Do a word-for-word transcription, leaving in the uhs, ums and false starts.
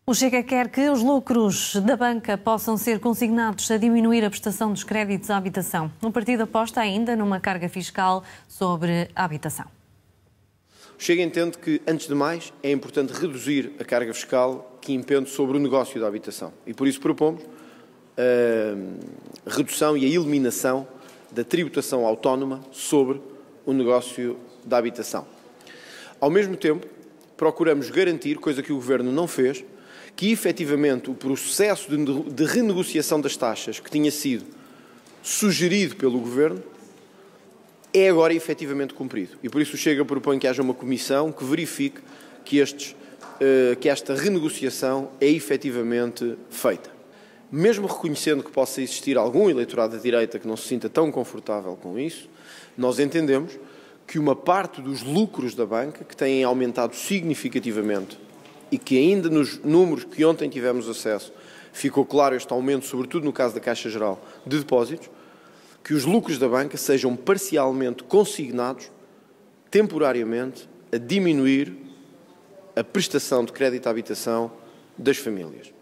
O Chega quer que os lucros da banca possam ser consignados a diminuir a prestação dos créditos à habitação. O partido aposta ainda numa carga fiscal sobre a habitação. O Chega entende que, antes de mais, é importante reduzir a carga fiscal que impende sobre o negócio da habitação. E por isso propomos a redução e a eliminação da tributação autónoma sobre o negócio da habitação. Ao mesmo tempo, procuramos garantir, coisa que o Governo não fez, que efetivamente o processo de, de renegociação das taxas que tinha sido sugerido pelo Governo é agora efetivamente cumprido. E por isso o Chega propõe que haja uma comissão que verifique que, estes, uh, que esta renegociação é efetivamente feita. Mesmo reconhecendo que possa existir algum eleitorado da direita que não se sinta tão confortável com isso, nós entendemos que uma parte dos lucros da banca, que têm aumentado significativamente e que ainda nos números que ontem tivemos acesso ficou claro este aumento, sobretudo no caso da Caixa Geral de Depósitos, que os lucros da banca sejam parcialmente consignados, temporariamente, a diminuir a prestação de crédito à habitação das famílias.